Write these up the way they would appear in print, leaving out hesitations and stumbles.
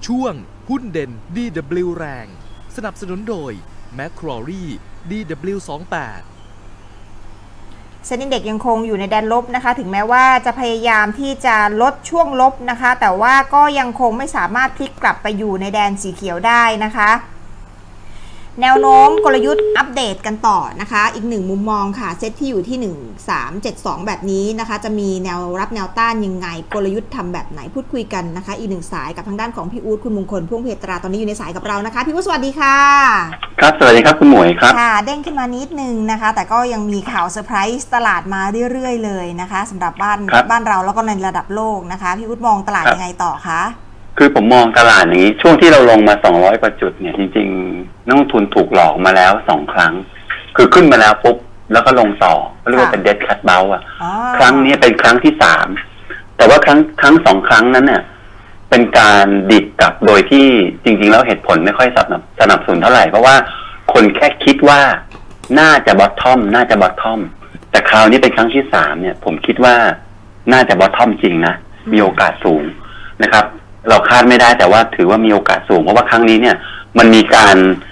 ช่วงหุ้นเด่น DW แรงสนับสนุนโดย Macquarie DW28 เซ็นดิ้งเด็กยังคงอยู่ในแดนลบนะคะถึงแม้ว่าจะพยายามที่จะลดช่วงลบนะคะแต่ว่าก็ยังคงไม่สามารถพลิกกลับไปอยู่ในแดนสีเขียวได้นะคะแนวโน้มกลยุทธ์อัปเดตกันต่อนะคะอีกหนึ่งมุมมองค่ะเซตที่อยู่ที่1372แบบนี้นะคะจะมีแนวรับแนวต้านยังไงกลยุทธ์ทำแบบไหนพูดคุยกันนะคะอีกหนึ่งสายกับทางด้านของพี่อู๊ดคุณมงคลพ่วงเพตราตอนนี้อยู่ในสายกับเรานะคะพี่อู๊ดสวัสดีค่ะครับสวัสดีครับคุณหมวยครับค่ะเด้งขึ้นมานิดนึงนะคะแต่ก็ยังมีข่าวเซอร์ไพรส์ตลาดมาเรื่อยๆเลยนะคะสำหรับบ้านเราแล้วก็ในระดับโลกนะคะพี่อู๊ดมองตลาดยังไงต่อคะคือผมมองตลาดอย่างนี้ช่วงที่เราลงมา200กว่าจุดเนี่ยจริงๆนักลงทุนถูกหลอกมาแล้ว2ครั้งคือขึ้นมาแล้วปุ๊บแล้วก็ลงต่อเรียกว่าเป็นเดดคัทเบลอ่ะครั้งนี้เป็นครั้งที่3แต่ว่าครั้ง2ครั้งนั้นเนี่ยเป็นการดิดกลับโดยที่จริงๆแล้วเหตุผลไม่ค่อยสนับสนุนเท่าไหร่เพราะว่าคนแค่คิดว่าน่าจะบอททอมแต่คราวนี้เป็นครั้งที่3เนี่ยผมคิดว่าน่าจะบอททอมจริงนะมีโอกาสสูงนะครับเราคาดไม่ได้แต่ว่าถือว่ามีโอกาสสูงเพราะว่าครั้งนี้เนี่ยมันมีการ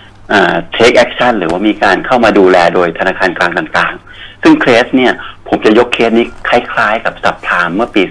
take action หรือว่ามีการเข้ามาดูแลโดยธนาคารกลางต่างๆซึ่งเคสเนี่ยผมจะยกเคสนี้คล้ายๆกับซับไพรม์เมื่อปี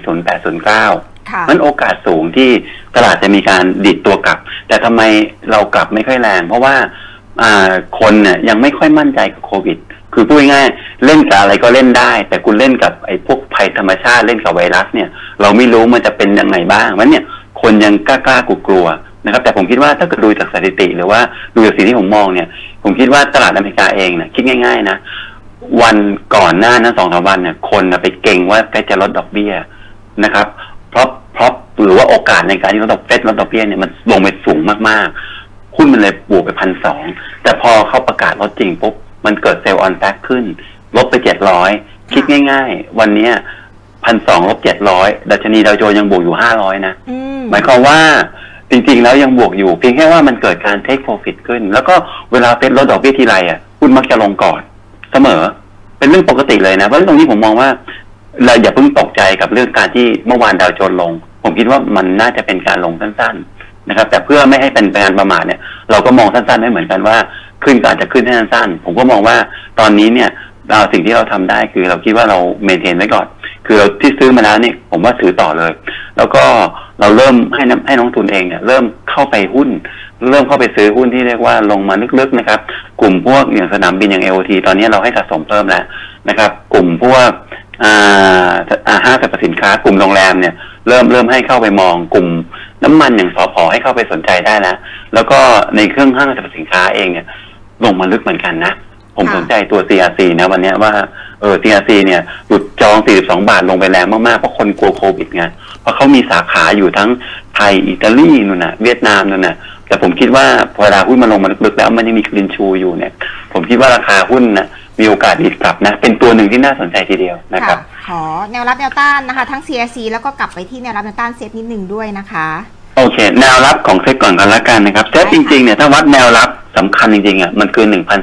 08-09 มันโอกาสสูงที่ตลาดจะมีการดิดตัวกลับแต่ทำไมเรากลับไม่ค่อยแรงเพราะว่าคนเนี่ยยังไม่ค่อยมั่นใจกับโควิดคือพูดง่ายๆเล่นกับอะไรก็เล่นได้แต่คุณเล่นกับไอ้พวกภัยธรรมชาติเล่นกับไวรัสเนี่ยเราไม่รู้มันจะเป็นยังไงบ้างมันเนี่ยคนยังกล้ากลัวนะครับแต่ผมคิดว่าถ้าเกิดดูจากสถิติหรือว่าดูจากสิ่งที่ผมมองเนี่ยผมคิดว่าตลาดอเมริกาเองเนี่ยคิดง่ายๆนะวันก่อนหน้านั้น 2-3 วันเนี่ยคนไปเก่งว่าใกล้จะลดดอกเบี้ยนะครับเพราะหรือว่าโอกาสในการที่ลดดอกเบี้ยเนี่ยมันลงไปสูงมากๆหุ้นมันเลยบวกไป 1,200 แต่พอเขาประกาศลดจริงปุ๊บมันเกิดเซลล์ออนแฟกขึ้นลดไป700คิดง่ายๆวันนี้1,200 ลบ 700ดัชนีดาวโจนส์ยังบวกอยู่500นะหมายความว่าจริงๆแล้วยังบวกอยู่เพียงแค่ว่ามันเกิดการเทคโปรฟิตขึ้นแล้วก็เวลาเฟดลดดอกเบี้ยทีไรหุ้นมักจะลงก่อนเสมอเป็นเรื่องปกติเลยนะเพราะตรงนี้ผมมองว่าเราอย่าเพิ่งตกใจกับเรื่องการที่เมื่อวานดาวโจนส์ลงผมคิดว่ามันน่าจะเป็นการลงสั้นๆนะครับแต่เพื่อไม่ให้เป็นการประมาทเนี่ยเราก็มองสั้นๆให้เหมือนกันว่าขึ้นก็อาจจะขึ้นแค่สั้นๆผมก็มองว่าตอนนี้เนี่ยสิ่งที่เราทำได้คือเราคิดว่าเราเมนเทนไว้ก่อนคือเราที่ซื้อมาแล้วเนี่ยผมว่าถือต่อเลยแล้วก็เราเริ่มให้น้องทุนเองเนี่ยเริ่มเข้าไปหุ้นเริ่มเข้าไปซื้อหุ้นที่เรียกว่าลงมาลึกๆนะครับกลุ่มพวกอย่างสนามบินอย่าง AOT ตอนนี้เราให้สะสมเพิ่มแล้วนะครับกลุ่มพวกห้างสรรพสินค้ากลุ่มโรงแรมเนี่ยเริ่มให้เข้าไปมองกลุ่มน้ำมันอย่างสผ.ให้เข้าไปสนใจได้แล้วก็ในเครื่องห้างสรรพสินค้าเองเนี่ยลงมาลึกเหมือนกันนะผมสนใจตัว CRC นะวันนี้ว่าCRC เนี่ยหลุดจอง42 บาทลงไปแรงมากๆเพราะคนกลัวโควิดไงเพราะเขามีสาขาอยู่ทั้งไทยอิตาลีนู่นน่ะเวียดนามนู่นน่ะแต่ผมคิดว่าพอเวลาหุ้นมาลงมาลึกๆแล้วมันยังมีกรีนชูอยู่เนี่ยผมคิดว่าราคาหุ้นนะมีโอกาสดีกลับนะเป็นตัวหนึ่งที่น่าสนใจทีเดียวนะครับขอแนวรับแนวต้านนะคะทั้ง CRC แล้วก็กลับไปที่แนวรับแนวต้านเซตนิดนึงด้วยนะคะโอเคแนวรับของเซตก่อนกันละกันนะครับเซตจริงๆเนี่ยถ้าวัดแนวรับสำคัญจริงๆมันคือ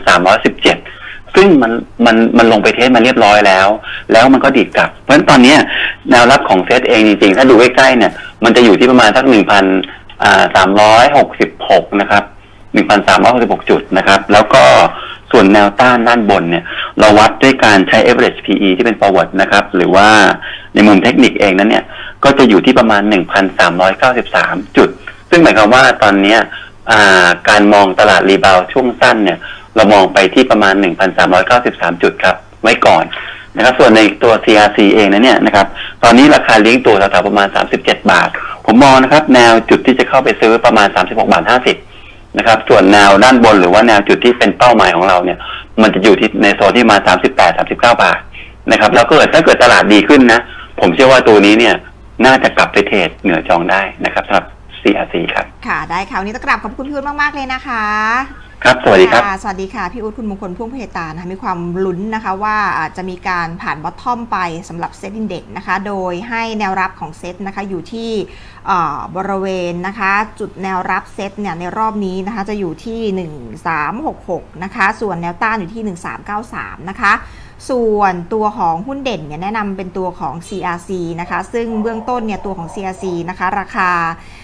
1,317ซึ่งมันลงไปเทสมาเรียบร้อยแล้วมันก็ดีดกลับเพราะฉะนั้นตอนนี้แนวรับของเซตเองจริงๆถ้าดูใกล้ๆเนี่ยมันจะอยู่ที่ประมาณสัก 1,366 นะครับ 1,366 จุดนะครับแล้วก็ส่วนแนวต้านด้านบนเนี่ยเราวัดด้วยการใช้ average PE ที่เป็น forward นะครับหรือว่าในมุมเทคนิคเองนั้นเนี่ยก็จะอยู่ที่ประมาณ 1,393 จุดซึ่งหมายความว่าตอนนี้การมองตลาดรีบาวช่วงสั้นเนี่ยเรามองไปที่ประมาณ 1,393 จุดครับไว้ก่อนนะครับส่วนในตัว CRC เองนะเนี่ยนะครับตอนนี้ราคาเลี้ยงตัวแถวๆประมาณ37 บาทผมมองนะครับแนวจุดที่จะเข้าไปซื้อประมาณ36.50 บาทนะครับส่วนแนวด้านบนหรือว่าแนวจุดที่เป็นเป้าหมายของเราเนี่ยมันจะอยู่ที่ในโซนที่มา38-39 บาทนะครับแล้วก็ถ้าเกิดตลาดดีขึ้นนะผมเชื่อว่าตัวนี้เนี่ยน่าจะกลับไปเทรดเหนือจองได้นะครับสำหรับ CRC ครับค่ะได้ค่ะวันนี้ต้องกราบขอบคุณพี่อู๊ดมากๆเลยนะคะครับสวัสดีครับสวัสดีค่ะพี่อู๊ดคุณมงคลพ่วงเพตรานะคะมีความลุ้นนะคะว่าจะมีการผ่านบอททอมไปสำหรับเซ็ตอินเด็กซ์นะคะโดยให้แนวรับของเซ็ตนะคะอยู่ที่บริเวณนะคะจุดแนวรับเซ็ตเนี่ยในรอบนี้นะคะจะอยู่ที่1366นะคะส่วนแนวต้านอยู่ที่1393นะคะส่วนตัวของหุ้นเด่นเนี่ยแนะนำเป็นตัวของ CRC นะคะซึ่งเบื้องต้นเนี่ยตัวของ CRC นะคะราคา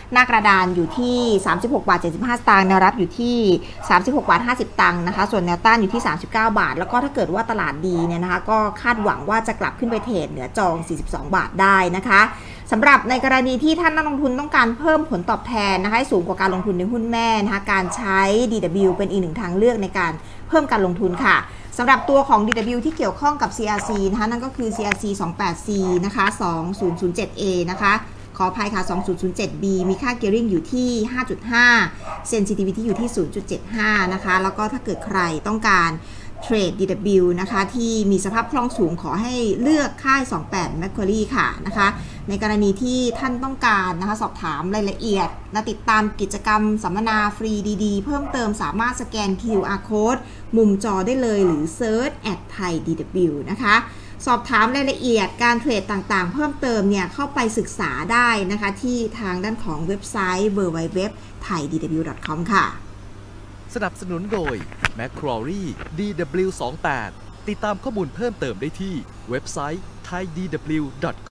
หน้ากระดานอยู่ที่36 บาท 75 สตางค์แนวรับอยู่ที่36 บาท 50 ตังค์นะคะส่วนแนวต้านอยู่ที่39 บาทแล้วก็ถ้าเกิดว่าตลาดดีเนี่ยนะคะก็คาดหวังว่าจะกลับขึ้นไปเทรดเหนือจอง42 บาทได้นะคะสำหรับในกรณีที่ท่านนักลงทุนต้องการเพิ่มผลตอบแทนนะคะให้สูงกว่าการลงทุนในหุ้นแม่นะคะการใช้ DW เป็นอีกหนึ่งทางเลือกในการเพิ่มการลงทุนค่ะสำหรับตัวของ DW ที่เกี่ยวข้องกับ CRC นะคะนั่นก็คือ CRC 28C นะคะ 2007A นะคะขออภัยค่ะ 2007B มีค่า gearing อยู่ที่ 5.5 sensitivity อยู่ที่ 0.75 นะคะแล้วก็ถ้าเกิดใครต้องการเทรด DW นะคะที่มีสภาพคล่องสูงขอให้เลือกค่าย 28 Macquarie ค่ะนะคะในกรณีที่ท่านต้องการนะคะสอบถามรายละเอียดและติดตามกิจกรรมสัมมนาฟรีดีๆเพิ่มเติมสามารถสแกน QR Code มุมจอได้เลยหรือ Search @ThaiDW นะคะสอบถามรายละเอียดการเทรดต่างๆเพิ่มเติมเนี่ยเข้าไปศึกษาได้นะคะที่ทางด้านของเว็บไซต์ www.thaidw.com ค่ะสนับสนุนโดย Macquarie DW28 ติดตามข้อมูลเพิ่มเติมได้ที่เว็บไซต์ thaidw.com